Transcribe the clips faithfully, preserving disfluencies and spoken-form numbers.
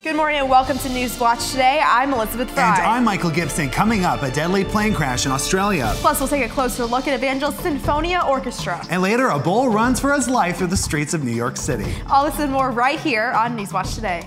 Good morning and welcome to Newswatch Today. I'm Elizabeth Fry. And I'm Michael Gibson. Coming up, a deadly plane crash in Australia. Plus, we'll take a closer look at Evangel's Sinfonia Orchestra. And later, a bull runs for his life through the streets of New York City. All this and more right here on Newswatch Today.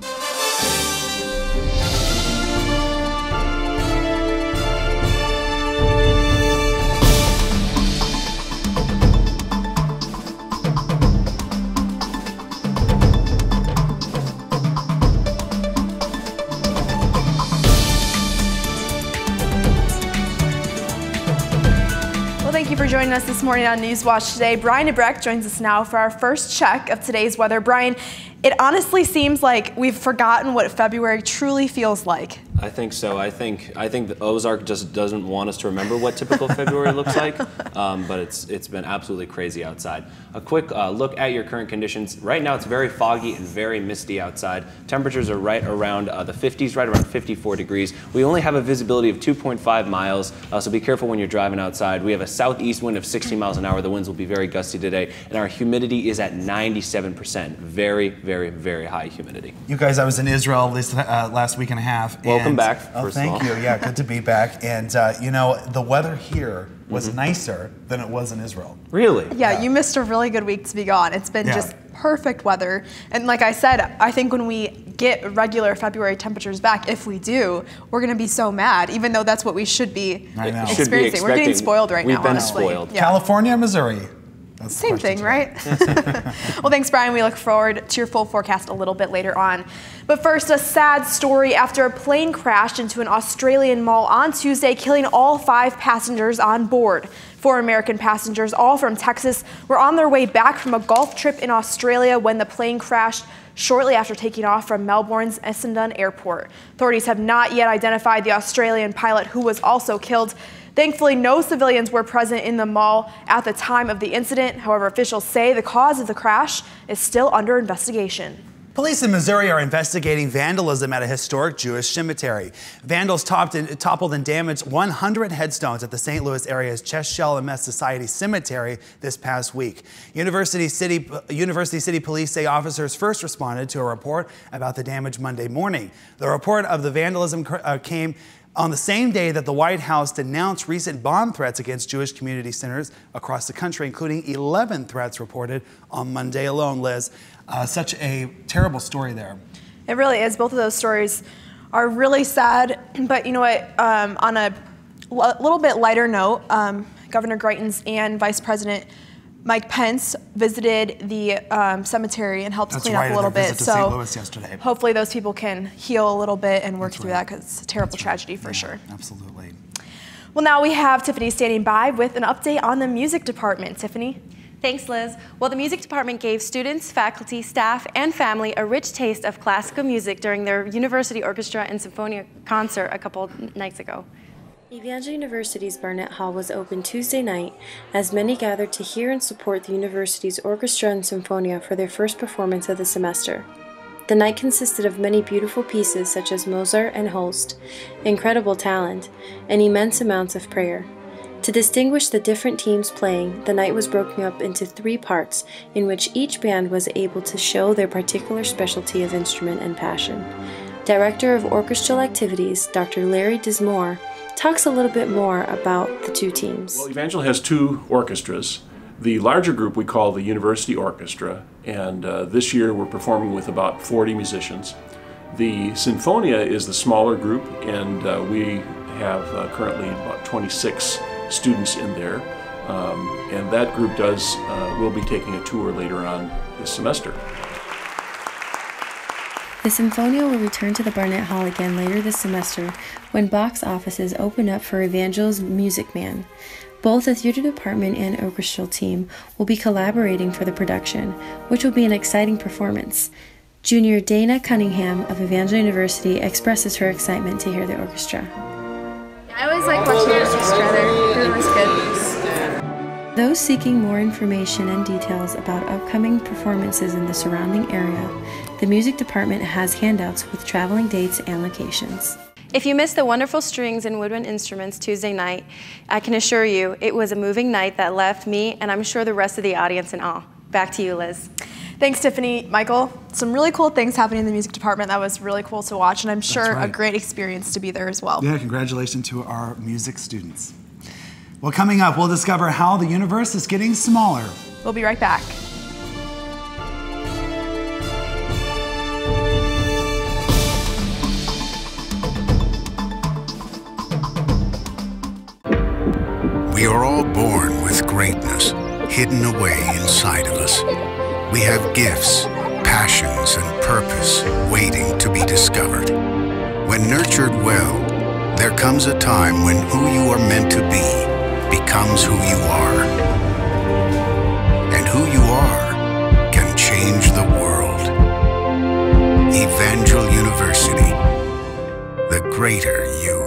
Thank you for joining us this morning on Newswatch Today. Brian DeBreck joins us now for our first check of today's weather. Brian, it honestly seems like we've forgotten what February truly feels like. I think so. I think I think the Ozark just doesn't want us to remember what typical February looks like, um, but it's it's been absolutely crazy outside. A quick uh, look at your current conditions. Right now it's very foggy and very misty outside. Temperatures are right around uh, the fifties, right around fifty-four degrees. We only have a visibility of two point five miles, uh, so be careful when you're driving outside. We have a southeast wind of sixty miles an hour. The winds will be very gusty today, and our humidity is at ninety-seven percent. Very, very, very high humidity. You guys, I was in Israel this uh, last week and a half. Welcome and, back. Oh, first thank of all. you. Yeah, good to be back. And uh, you know, the weather here was Mm-hmm. nicer than it was in Israel. Really? Yeah, Yeah. you missed a really good week to be gone. It's been Yeah. just perfect weather. And like I said, I think when we get regular February temperatures back, if we do, we're going to be so mad, even though that's what we should be I know. Should be experiencing. We're getting expecting- spoiled right we've now, been honestly. spoiled. Yeah. California, Missouri. That's the Same question thing, today. right? Well, thanks, Brian. We look forward to your full forecast a little bit later on. But first, a sad story after a plane crashed into an Australian mall on Tuesday, killing all five passengers on board. Four American passengers, all from Texas, were on their way back from a golf trip in Australia when the plane crashed shortly after taking off from Melbourne's Essendon Airport. Authorities have not yet identified the Australian pilot who was also killed. Thankfully, no civilians were present in the mall at the time of the incident. However, officials say the cause of the crash is still under investigation. Police in Missouri are investigating vandalism at a historic Jewish cemetery. Vandals topped and, toppled and damaged one hundred headstones at the Saint Louis area's Chest Shell and Mess Society Cemetery this past week. University City, University City Police say officers first responded to a report about the damage Monday morning. The report of the vandalism uh, came on the same day that the White House denounced recent bomb threats against Jewish community centers across the country, including eleven threats reported on Monday alone. Liz, uh, such a terrible story there. It really is. Both of those stories are really sad. But you know what? Um, on a l- little bit lighter note, um, Governor Greitens and Vice President Mike Pence visited the um, cemetery and helped That's clean right, up a little their bit. visit to Saint So Louis yesterday. hopefully those people can heal a little bit and work That's through right. that, because it's a terrible That's right. tragedy for Yeah, sure. Absolutely. Well, now we have Tiffany standing by with an update on the music department. Tiffany? Thanks, Liz. Well, the music department gave students, faculty, staff, and family a rich taste of classical music during their University Orchestra and Sinfonia concert a couple nights ago. Evangel University's Barnett Hall was open Tuesday night as many gathered to hear and support the university's orchestra and Sinfonia for their first performance of the semester. The night consisted of many beautiful pieces such as Mozart and Holst, incredible talent, and immense amounts of prayer. To distinguish the different teams playing, the night was broken up into three parts in which each band was able to show their particular specialty of instrument and passion. Director of Orchestral Activities, Doctor Larry Dismore, talks a little bit more about the two teams. Well, Evangel has two orchestras. The larger group we call the University Orchestra, and uh, this year we're performing with about forty musicians. The Sinfonia is the smaller group, and uh, we have uh, currently about twenty-six students in there, um, and that group does uh, will be taking a tour later on this semester. The Sinfonia will return to the Barnett Hall again later this semester when box offices open up for Evangel's Music Man. Both the theater department and orchestral team will be collaborating for the production, which will be an exciting performance. Junior Dana Cunningham of Evangel University expresses her excitement to hear the orchestra. I always like watching the orchestra. They're really good. Those seeking more information and details about upcoming performances in the surrounding area, the music department has handouts with traveling dates and locations. If you missed the wonderful strings and woodwind instruments Tuesday night, I can assure you it was a moving night that left me and I'm sure the rest of the audience in awe. Back to you, Liz. Thanks, Tiffany. Michael, some really cool things happening in the music department. That was really cool to watch, and I'm sure right. a great experience to be there as well. Yeah, congratulations to our music students. Well, coming up, we'll discover how the universe is getting smaller. We'll be right back. We are all born with greatness hidden away inside of us. We have gifts, passions, and purpose waiting to be discovered. When nurtured well, there comes a time when who you are meant to be becomes who you are. And who you are can change the world. Evangel University, the greater you.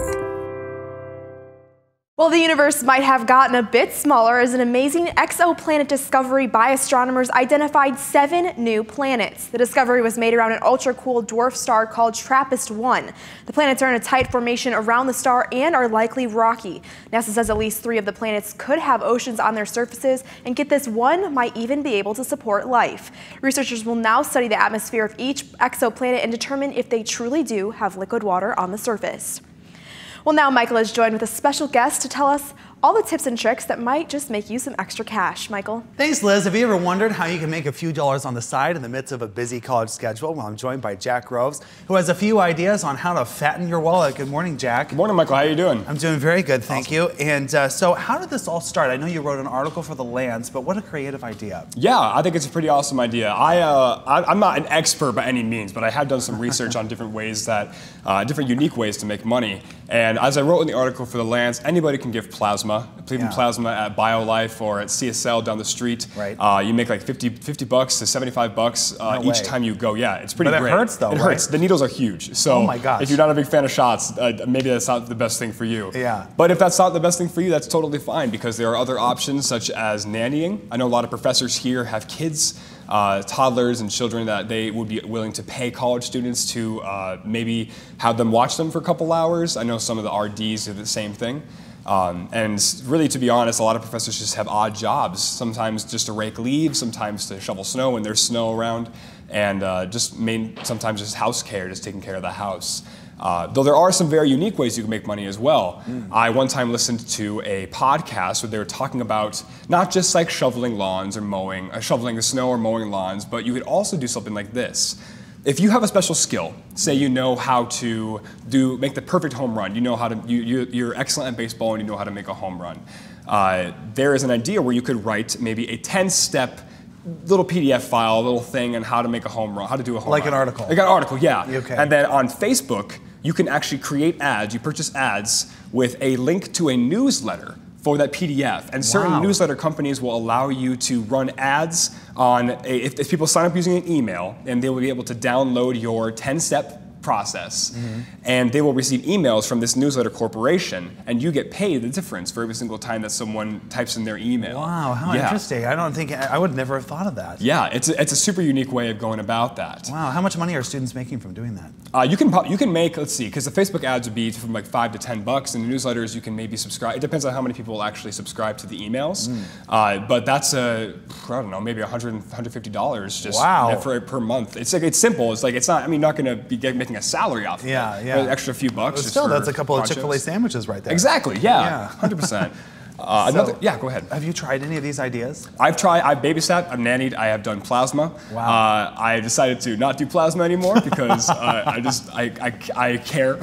Well, the universe might have gotten a bit smaller as an amazing exoplanet discovery by astronomers identified seven new planets. The discovery was made around an ultra-cool dwarf star called TRAPPIST one. The planets are in a tight formation around the star and are likely rocky. NASA says at least three of the planets could have oceans on their surfaces, and get this, one might even be able to support life. Researchers will now study the atmosphere of each exoplanet and determine if they truly do have liquid water on the surface. Well, now Michael is joined with a special guest to tell us all the tips and tricks that might just make you some extra cash. Michael. Thanks, Liz. Have you ever wondered how you can make a few dollars on the side in the midst of a busy college schedule? Well, I'm joined by Jack Groves, who has a few ideas on how to fatten your wallet. Good morning, Jack. Good morning, Michael. How are you doing? I'm doing very good, thank Awesome. you. And uh, so how did this all start? I know you wrote an article for The Lance, but what a creative idea. Yeah, I think it's a pretty awesome idea. I, uh, I, I'm not an expert by any means, but I have done some research on different ways that, uh, different unique ways to make money. And as I wrote in the article for The Lance, anybody can give plasma. Even Yeah. plasma at BioLife or at C S L down the street. Right. Uh, you make like fifty, fifty bucks to seventy-five bucks uh, No each way. time you go. Yeah, it's pretty But it great. hurts though, It right? hurts. The needles are huge. So Oh my gosh. if you're not a big fan of shots, uh, maybe that's not the best thing for you. Yeah. But if that's not the best thing for you, that's totally fine because there are other options such as nannying. I know a lot of professors here have kids, uh, toddlers and children that they would be willing to pay college students to uh, maybe have them watch them for a couple hours. I know some of the R Ds do the same thing. Um, and really, to be honest, a lot of professors just have odd jobs, sometimes just to rake leaves, sometimes to shovel snow when there's snow around, and uh, just main, sometimes just house care, just taking care of the house. Uh, though there are some very unique ways you can make money as well. Mm. I one time listened to a podcast where they were talking about not just like shoveling lawns or mowing, uh, shoveling the snow or mowing lawns, but you could also do something like this. If you have a special skill, say you know how to do make the perfect home run, you know how to you, you're, you're excellent at baseball and you know how to make a home run. Uh, there is an idea where you could write maybe a ten-step little P D F file, a little thing on how to make a home run, how to do a home Like run. an article. Like an article, yeah. Okay. And then on Facebook, you can actually create ads. You purchase ads with a link to a newsletter for that P D F. And certain Wow. newsletter companies will allow you to run ads on, a, if, if people sign up using an email, and they will be able to download your ten-step process, mm-hmm. and they will receive emails from this newsletter corporation, and you get paid the difference for every single time that someone types in their email. Wow, how yeah. interesting. I don't think, I would never have thought of that. Yeah, it's a, it's a super unique way of going about that. Wow, how much money are students making from doing that? Uh, you can you can make, let's see, because the Facebook ads would be from like five to ten bucks, and the newsletters you can maybe subscribe. It depends on how many people will actually subscribe to the emails. Mm. Uh, but that's a, I don't know, maybe one hundred, one hundred fifty dollars just Wow. for per month. It's like it's simple. It's like it's not. I mean, you're not going to be get, making a salary off of Yeah, it. yeah. An extra few bucks. But just still, for that's a couple of ponchos. Chick-fil-A sandwiches right there. Exactly. Yeah. Yeah. one hundred percent. Uh, So, another, yeah, go ahead. Have you tried any of these ideas? I've tried, I've babysat, I've nannied, I have done plasma. Wow. Uh, I decided to not do plasma anymore because uh, I just, I, I, I care.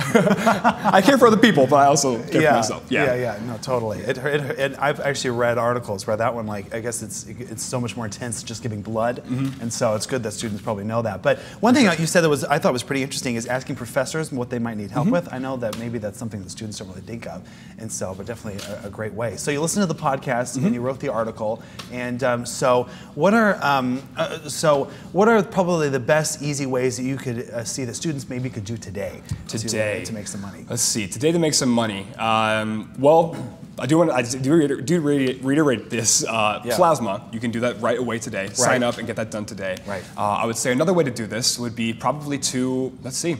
I care for other people, but I also care yeah, for myself. Yeah, yeah, yeah, no, totally. It, it, it, I've actually read articles where that one, like, I guess it's it's so much more intense just giving blood, mm-hmm. and so it's good that students probably know that. But one thing you said that was I thought was pretty interesting is asking professors what they might need help mm-hmm. with. I know that maybe that's something that students don't really think of, and so, but definitely a, a great way. So you listen to the podcast mm-hmm. and you wrote the article, and um, so what are um, uh, so what are probably the best easy ways that you could uh, see that students maybe could do today today to, to make some money? Let's see, today to make some money. Um, well, I do want to, I do, reiter- do reiterate this. Uh, Yeah. Plasma, you can do that right away today. Sign up and get that done today. Right. Uh, I would say another way to do this would be probably to, let's see,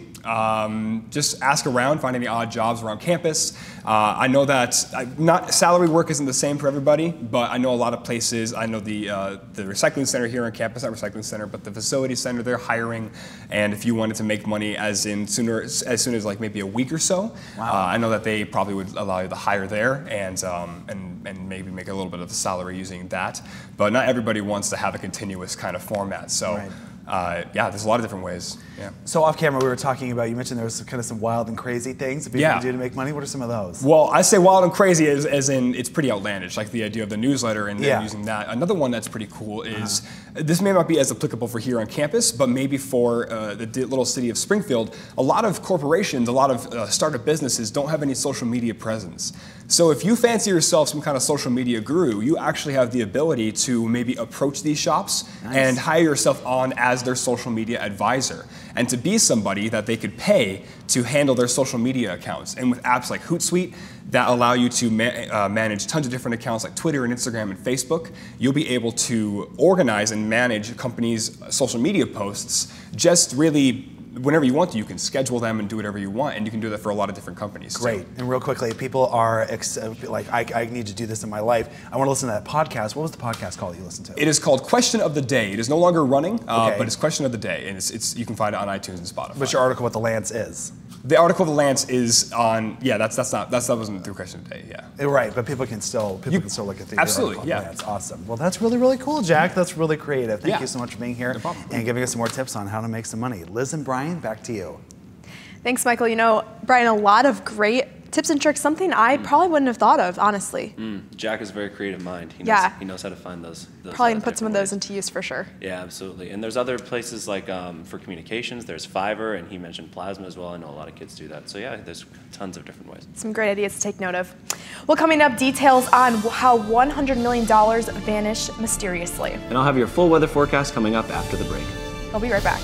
um, just ask around, find any odd jobs around campus. Uh, I know that I, not salary work isn't the same for everybody, but I know a lot of places. I know the uh, the recycling center here on campus, not recycling center, but the facility center, they're hiring. And if you wanted to make money as in sooner, as soon as like maybe a week or so, wow. uh, I know that they probably would allow you to hire there and um, and and maybe make a little bit of a salary using that. But not everybody wants to have a continuous kind of format. So. Right. Uh, yeah, there's a lot of different ways. Yeah. So off camera, we were talking about, you mentioned there was kind of some wild and crazy things that people Yeah. can do to make money. What are some of those? Well, I say wild and crazy as, as in it's pretty outlandish, like the idea of the newsletter and, Yeah. and using that. Another one that's pretty cool is, uh-huh. this may not be as applicable for here on campus, but maybe for uh, the d- little city of Springfield, a lot of corporations, a lot of uh, startup businesses don't have any social media presence. So if you fancy yourself some kind of social media guru, you actually have the ability to maybe approach these shops Nice. and hire yourself on as their social media advisor, and to be somebody that they could pay to handle their social media accounts. And with apps like Hootsuite that allow you to ma- uh, manage tons of different accounts like Twitter and Instagram and Facebook, you'll be able to organize and manage companies' social media posts just really whenever you want to. You can schedule them and do whatever you want, and you can do that for a lot of different companies. Great. too. And real quickly, people are ex- like, I, I need to do this in my life. I want to listen to that podcast. What was the podcast called that you listened to? It is called Question of the Day. It is no longer running, uh, Okay. but it's Question of the Day, and it's, it's you can find it on iTunes and Spotify. What's your article, What the Lance Is? The article of the Lance is on. Yeah, that's that's not that's that wasn't through Question of the Day. Yeah. Eh, Right, but people can still people You- can still look at the absolutely, article. yeah. That's awesome. Well, that's really, really cool, Jack. That's really creative. Thank Yeah. you so much for being here No problem. and giving us some more tips on how to make some money. Liz and Brian, back to you. Thanks, Michael. You know, Brian, a lot of great tips and tricks, something I probably wouldn't have thought of, honestly. Mm, Jack is a very creative mind. He knows, Yeah. he knows how to find those. those Probably uh, gonna put some of different those ways. into use for sure. Yeah, absolutely. And there's other places like um, for communications. There's Fiverr, and he mentioned Plasma as well. I know a lot of kids do that. So yeah, there's tons of different ways. Some great ideas to take note of. Well, coming up, details on how one hundred million dollars vanished mysteriously. And I'll have your full weather forecast coming up after the break. I'll be right back.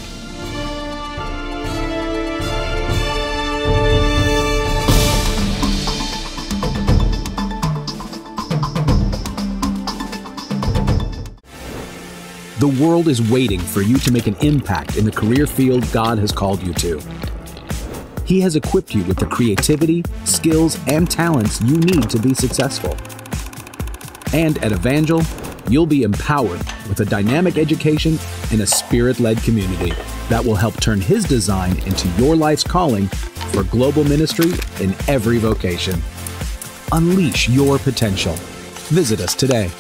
The world is waiting for you to make an impact in the career field God has called you to. He has equipped you with the creativity, skills, and talents you need to be successful. And at Evangel, you'll be empowered with a dynamic education and a spirit-led community that will help turn His design into your life's calling for global ministry in every vocation. Unleash your potential. Visit us today.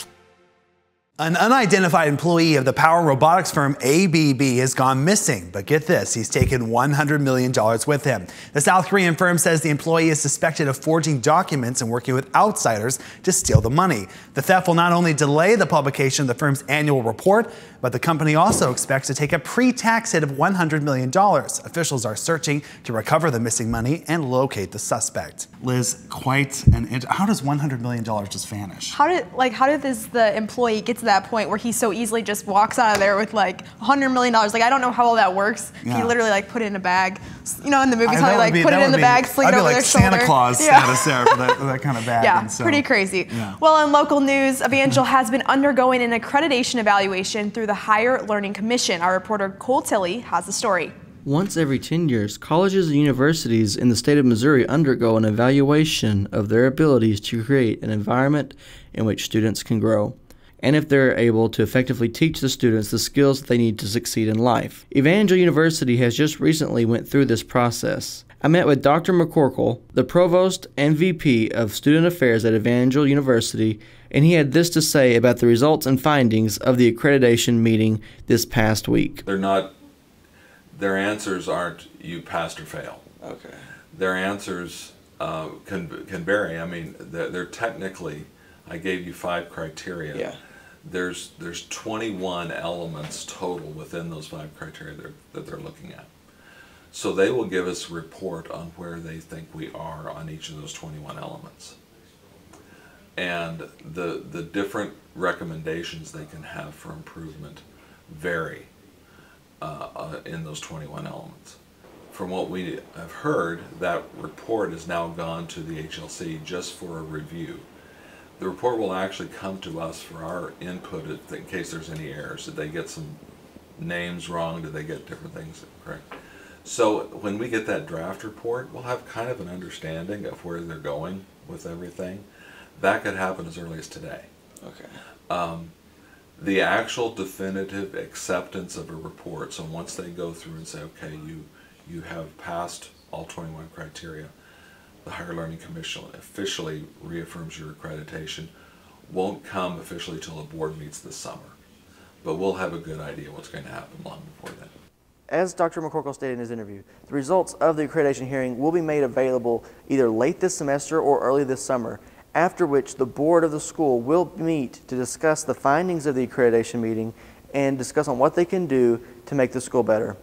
An unidentified employee of the power robotics firm A B B has gone missing, but get this, he's taken one hundred million dollars with him. The South Korean firm says the employee is suspected of forging documents and working with outsiders to steal the money. The theft will not only delay the publication of the firm's annual report, but the company also expects to take a pre-tax hit of one hundred million dollars. Officials are searching to recover the missing money and locate the suspect. Liz, quite an, how does one hundred million dollars just vanish? How did like how did this the employee get to that point where he so easily just walks out of there with like one hundred million dollars? Like I don't know how all that works. Yeah. He literally like put it in a bag. You know, in the movies I- how that they would like be- put that it in would the be- bag, sling I'd it be over like their Santa shoulder. Claus Yeah. status there for that, for that kind of bag. Yeah, and so- pretty crazy. Yeah. Well, in local news, Evangel has been undergoing an accreditation evaluation through the Higher Learning Commission. Our reporter Cole Tilley has the story. Once every ten years, colleges and universities in the state of Missouri undergo an evaluation of their abilities to create an environment in which students can grow, and if they're able to effectively teach the students the skills that they need to succeed in life. Evangel University has just recently went through this process. I met with Doctor McCorkle, the Provost and V P of Student Affairs at Evangel University, and he had this to say about the results and findings of the accreditation meeting this past week. They're not, their answers aren't you passed or fail. Okay. Their answers uh, can, can vary. I mean, they're, they're technically, I gave you five criteria. Yeah. There's, there's twenty-one elements total within those five criteria they're, that they're looking at. So they will give us a report on where they think we are on each of those twenty-one elements. And the, the different recommendations they can have for improvement vary uh, uh, in those twenty-one elements. from what we have heard, that report has now gone to the H L C just for a review. The report will actually come to us for our input in case there's any errors. Did they get some names wrong? Did they get different things correct? So when we get that draft report, we'll have kind of an understanding of where they're going with everything. That could happen as early as today. Okay. Um, the actual definitive acceptance of a report, so once they go through and say, okay, you, you have passed all twenty-one criteria, the Higher Learning Commission officially reaffirms your accreditation, won't come officially till the board meets this summer. But we'll have a good idea what's going to happen long before then. As Doctor McCorkle stated in his interview, the results of the accreditation hearing will be made available either late this semester or early this summer, after which the board of the school will meet to discuss the findings of the accreditation meeting and discuss on what they can do to make the school better.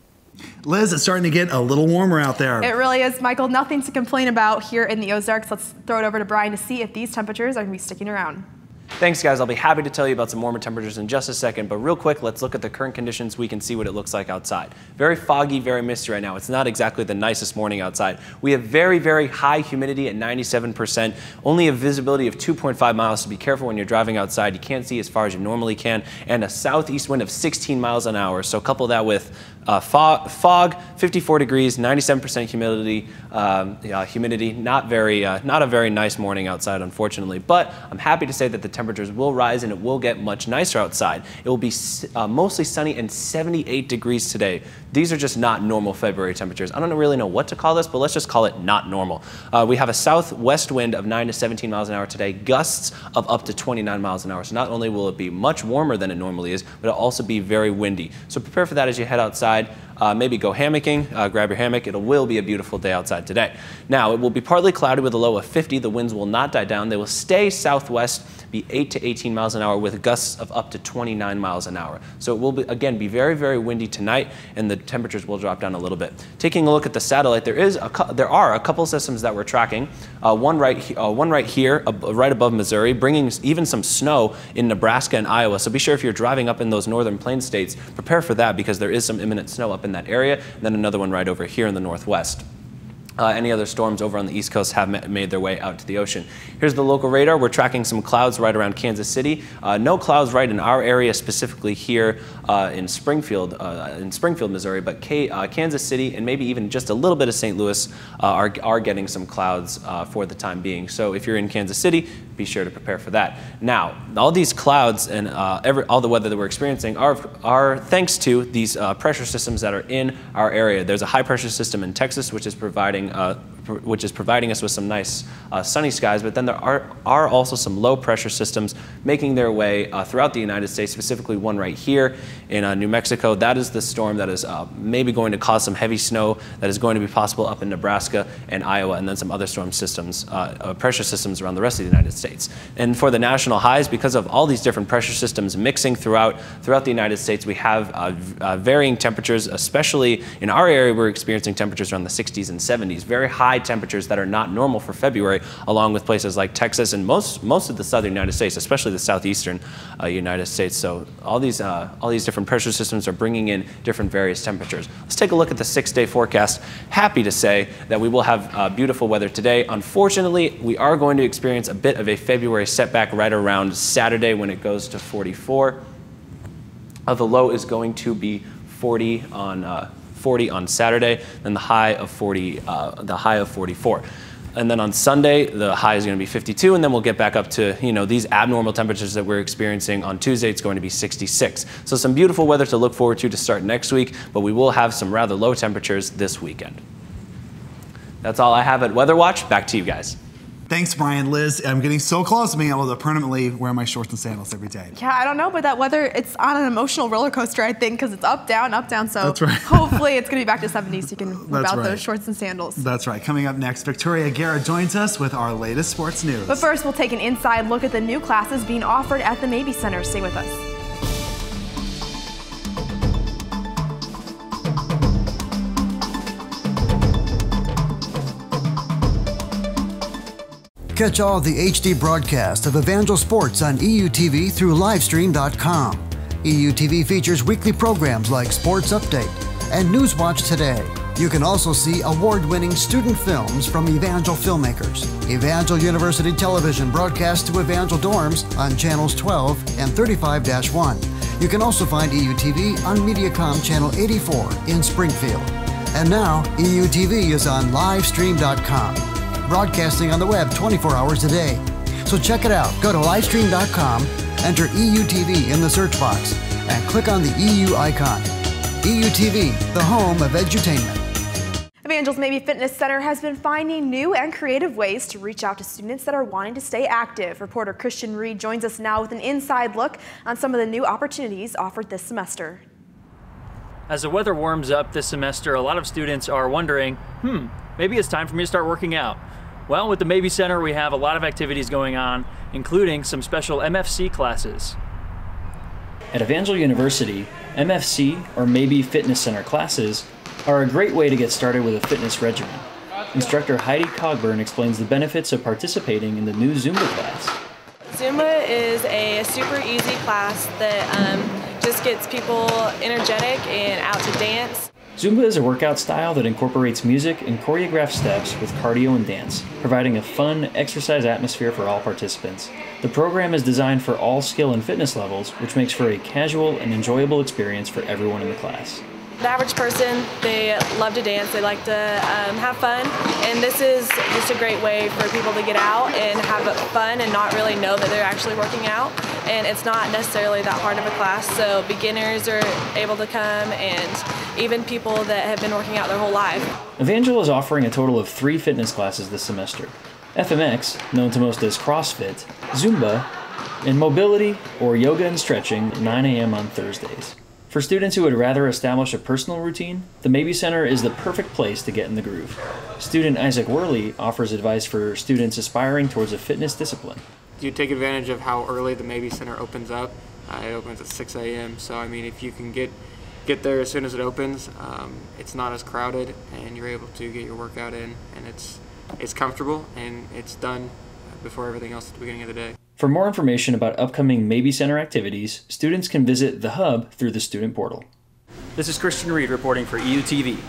Liz, it's starting to get a little warmer out there. It really is, Michael. Nothing to complain about here in the Ozarks. Let's throw it over to Brian to see if these temperatures are going to be sticking around. Thanks, guys. I'll be happy to tell you about some warmer temperatures in just a second, but real quick, let's look at the current conditions. We can see what it looks like outside. Very foggy, very misty right now. It's not exactly the nicest morning outside. We have very, very high humidity at ninety-seven percent, only a visibility of two point five miles, so be careful when you're driving outside. You can't see as far as you normally can, and a southeast wind of sixteen miles an hour. So couple that with uh, fog, fog, fifty-four degrees, ninety-seven percent humidity, um, yeah, humidity. Not very, uh, not a very nice morning outside, unfortunately, but I'm happy to say that the temperatures will rise and it will get much nicer outside. It will be uh, mostly sunny and seventy-eight degrees today. These are just not normal February temperatures. I don't really know what to call this, but let's just call it not normal. Uh, we have a southwest wind of nine to seventeen miles an hour today, gusts of up to twenty-nine miles an hour. So not only will it be much warmer than it normally is, but it'll also be very windy. So prepare for that as you head outside. Uh, maybe go hammocking, uh, grab your hammock. It will be a beautiful day outside today. Now, it will be partly cloudy with a low of fifty. The winds will not die down. They will stay southwest, be eight to eighteen miles an hour with gusts of up to twenty-nine miles an hour. So it will, be, again, be very, very windy tonight, and the temperatures will drop down a little bit. Taking a look at the satellite, there is a, there are a couple systems that we're tracking. Uh, one, right, uh, one right here, uh, right above Missouri, bringing even some snow in Nebraska and Iowa. So be sure if you're driving up in those northern plains states, prepare for that because there is some imminent snow up in that area, and then another one right over here in the northwest. Uh, any other storms over on the East Coast have ma made their way out to the ocean. Here's the local radar. We're tracking some clouds right around Kansas City. Uh, no clouds right in our area, specifically here uh, in Springfield, uh, in Springfield, Missouri, but K uh, Kansas City and maybe even just a little bit of Saint Louis uh, are, are getting some clouds uh, for the time being. So if you're in Kansas City, be sure to prepare for that. Now, all these clouds and uh, every, all the weather that we're experiencing are, are thanks to these uh, pressure systems that are in our area. There's a high pressure system in Texas, which is providing uh, which is providing us with some nice uh, sunny skies, but then there are, are also some low pressure systems making their way uh, throughout the United States, specifically one right here in uh, New Mexico. That is the storm that is uh, maybe going to cause some heavy snow that is going to be possible up in Nebraska and Iowa, and then some other storm systems, uh, uh, pressure systems around the rest of the United States. And for the national highs, because of all these different pressure systems mixing throughout, throughout the United States, we have uh, uh, varying temperatures, especially in our area, we're experiencing temperatures around the sixties and seventies, very high temperatures that are not normal for February, along with places like Texas and most most of the southern United States, especially the southeastern uh, United States. So all these uh, all these different pressure systems are bringing in different various temperatures. Let's take a look at the six-day forecast. Happy to say that we will have uh, beautiful weather today. Unfortunately, we are going to experience a bit of a February setback right around Saturday when it goes to forty-four. Uh, the low is going to be forty on. Uh, forty on Saturday, then the high of forty, uh, the high of forty-four. And then on Sunday, the high is going to be fifty-two, and then we'll get back up to, you know, these abnormal temperatures that we're experiencing. On Tuesday, it's going to be sixty-six. So some beautiful weather to look forward to to start next week, but we will have some rather low temperatures this weekend. That's all I have at Weather Watch. Back to you guys. Thanks, Brian. Liz, I'm getting so close to being able to permanently wear my shorts and sandals every day. Yeah, I don't know, but that weather, it's on an emotional roller coaster, I think, because it's up, down, up, down. So That's right. hopefully it's going to be back to seventies so you can whip out right. those shorts and sandals. That's right. Coming up next, Victoria Guerra joins us with our latest sports news. But first, we'll take an inside look at the new classes being offered at the Mabee Center. Stay with us. Catch all the H D broadcasts of Evangel Sports on E U T V through livestream dot com. E U T V features weekly programs like Sports Update and News Watch Today, You can also see award-winning student films from Evangel filmmakers. Evangel University Television broadcasts to Evangel dorms on channels twelve and thirty-five dash one. You can also find E U T V on Mediacom Channel eighty-four in Springfield. And now, E U T V is on livestream dot com, broadcasting on the web twenty-four hours a day. So check it out. Go to livestream dot com, enter E U T V in the search box, and click on the E U icon. E U T V, the home of edutainment. Evangel's Maybe Fitness Center has been finding new and creative ways to reach out to students that are wanting to stay active. Reporter Christian Reed joins us now with an inside look on some of the new opportunities offered this semester. As the weather warms up this semester, a lot of students are wondering, hmm, maybe it's time for me to start working out. Well, with the Maybe Center, we have a lot of activities going on, including some special M F C classes. At Evangel University, M F C, or Maybe Fitness Center classes, are a great way to get started with a fitness regimen. Instructor Heidi Cogburn explains the benefits of participating in the new Zumba class. Zumba is a super easy class that um, just gets people energetic and out to dance. Zumba is a workout style that incorporates music and choreographed steps with cardio and dance, providing a fun, exercise atmosphere for all participants. The program is designed for all skill and fitness levels, which makes for a casual and enjoyable experience for everyone in the class. The average person, they love to dance, they like to um, have fun, and this is just a great way for people to get out and have fun and not really know that they're actually working out. And it's not necessarily that hard of a class, so beginners are able to come, and even people that have been working out their whole life. Evangel is offering a total of three fitness classes this semester: F M X, known to most as CrossFit, Zumba, and Mobility or Yoga and Stretching at nine A M on Thursdays. For students who would rather establish a personal routine, the Maybe Center is the perfect place to get in the groove. Student Isaac Worley offers advice for students aspiring towards a fitness discipline. You take advantage of how early the Maybe Center opens up. Uh, it opens at six A M So I mean, if you can get get there as soon as it opens, um, it's not as crowded, and you're able to get your workout in, and it's it's comfortable and it's done before everything else at the beginning of the day. For more information about upcoming Maybe Center activities, students can visit the Hub through the student portal. This is Christian Reed reporting for E U T V.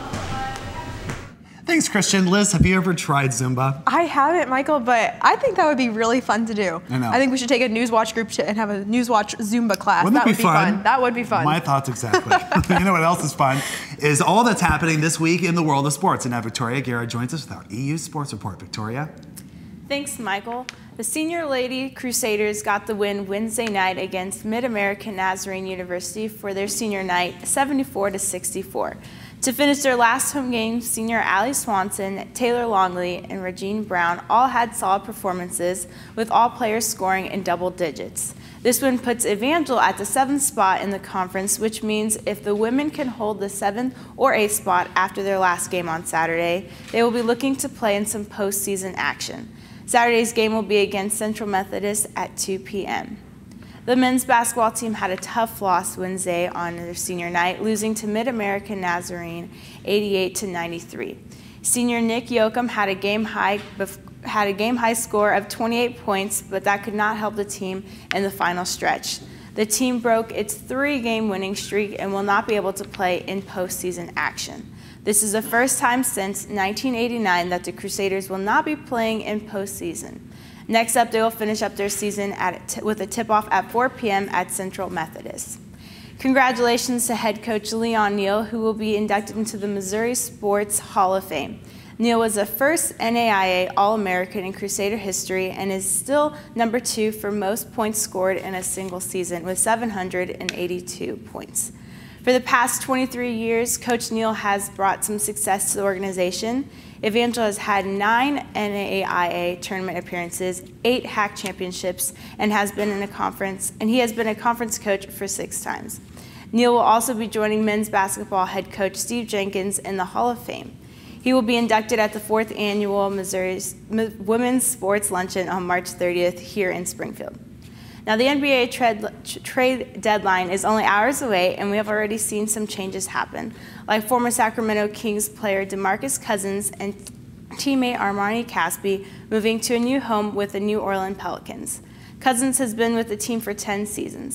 Thanks, Christian. Liz, have you ever tried Zumba? I haven't, Michael, but I think that would be really fun to do. I know. I think we should take a Newswatch group to, and have a Newswatch Zumba class. Wouldn't that that would be be fun? fun. That would be fun. My thoughts exactly. You know what else is fun? Is all that's happening this week in the world of sports. And now Victoria Guerra joins us with our E U Sports Report. Victoria? Thanks, Michael. The Senior Lady Crusaders got the win Wednesday night against Mid-American Nazarene University for their senior night, seventy-four to sixty-four. To finish their last home game, senior Allie Swanson, Taylor Longley, and Regine Brown all had solid performances, with all players scoring in double digits. This win puts Evangel at the seventh spot in the conference, which means if the women can hold the seventh or eighth spot after their last game on Saturday, they will be looking to play in some postseason action. Saturday's game will be against Central Methodist at two P M The men's basketball team had a tough loss Wednesday on their senior night, losing to Mid-American Nazarene eighty-eight to ninety-three. Senior Nick Yoakum had a game high had a game high score of twenty-eight points, but that could not help the team in the final stretch. The team broke its three-game winning streak and will not be able to play in postseason action. This is the first time since nineteen eighty-nine that the Crusaders will not be playing in postseason. Next up, they will finish up their season at, with a tip-off at four P M at Central Methodist. Congratulations to head coach Leon Neal, who will be inducted into the Missouri Sports Hall of Fame. Neal was the first N A I A All-American in Crusader history and is still number two for most points scored in a single season with seven hundred eighty-two points. For the past twenty-three years, Coach Neal has brought some success to the organization. Evangel has had nine N A I A tournament appearances, eight H A C championships, and has been in a conference, and he has been a conference coach for six times. Neal will also be joining men's basketball head coach Steve Jenkins in the Hall of Fame. He will be inducted at the fourth annual Missouri's Women's Sports Luncheon on March thirtieth here in Springfield. Now, the N B A trade, trade deadline is only hours away, and we have already seen some changes happen, like former Sacramento Kings player DeMarcus Cousins and teammate Armani Caspi moving to a new home with the New Orleans Pelicans. Cousins has been with the team for ten seasons.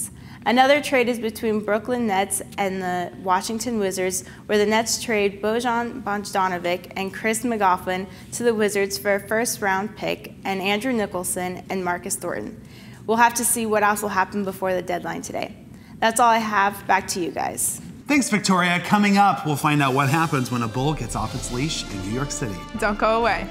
Another trade is between Brooklyn Nets and the Washington Wizards, where the Nets trade Bojan Bogdanovic and Chris McLaughlin to the Wizards for a first-round pick and Andrew Nicholson and Marcus Thornton. We'll have to see what else will happen before the deadline today. That's all I have. Back to you guys. Thanks, Victoria. Coming up, we'll find out what happens when a bull gets off its leash in New York City. Don't go away.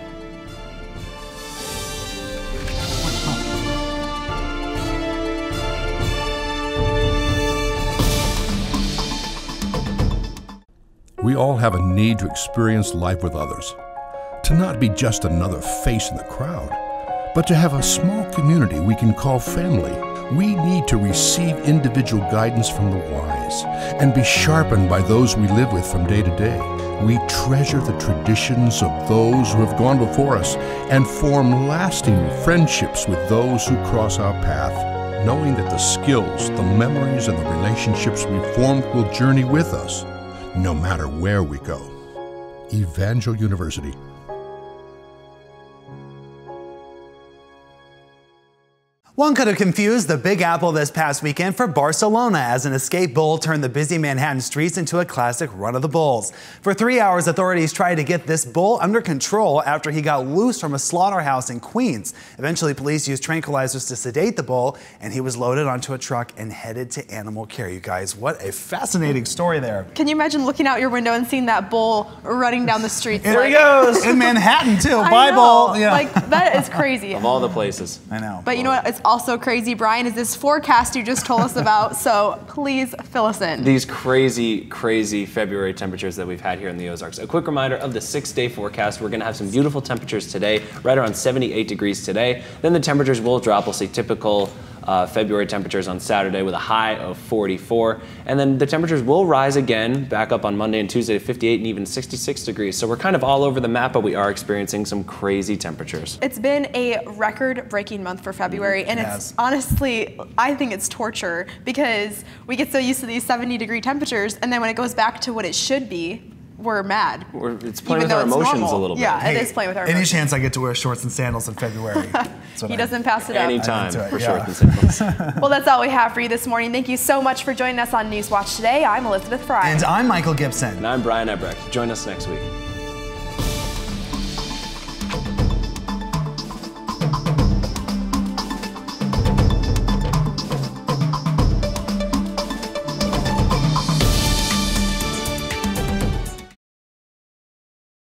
We all have a need to experience life with others, to not be just another face in the crowd, but to have a small community we can call family. We need to receive individual guidance from the wise and be sharpened by those we live with from day to day. We treasure the traditions of those who have gone before us and form lasting friendships with those who cross our path, knowing that the skills, the memories, and the relationships we formed will journey with us, no matter where we go. Evangel University. One could have confused the Big Apple this past weekend for Barcelona as an escape bull turned the busy Manhattan streets into a classic run of the bulls. For three hours, authorities tried to get this bull under control after he got loose from a slaughterhouse in Queens. Eventually, police used tranquilizers to sedate the bull, and he was loaded onto a truck and headed to animal care. You guys, what a fascinating story there. Can you imagine looking out your window and seeing that bull running down the streets? There like, he goes! In Manhattan, too. I Bye, know. bull. Yeah. Like, that is crazy. Of all the places. I know. But you know what? It's also crazy, Brian, is this forecast you just told us about. So please fill us in. These crazy, crazy February temperatures that we've had here in the Ozarks. A quick reminder of the six-day forecast. We're going to have some beautiful temperatures today, right around seventy-eight degrees today. Then the temperatures will drop. We'll see typical Uh, February temperatures on Saturday with a high of forty-four. And then the temperatures will rise again back up on Monday and Tuesday to fifty-eight and even sixty-six degrees. So we're kind of all over the map, but we are experiencing some crazy temperatures. It's been a record-breaking month for February, and Yes. it's honestly, I think it's torture because we get so used to these seventy degree temperaters, and then when it goes back to what it should be, we're mad. We're, it's playing Even with our though it's emotions normal. a little bit. Yeah, it is playing with our Any emotions. chance I get to wear shorts and sandals in February? That's what He I- doesn't pass it up. Anytime I'm into it, for yeah. shorts and sandals. Well, that's all we have for you this morning. Thank you so much for joining us on Newswatch today. I'm Elizabeth Fry. And I'm Michael Gibson. And I'm Brian Ebrecht. Join us next week.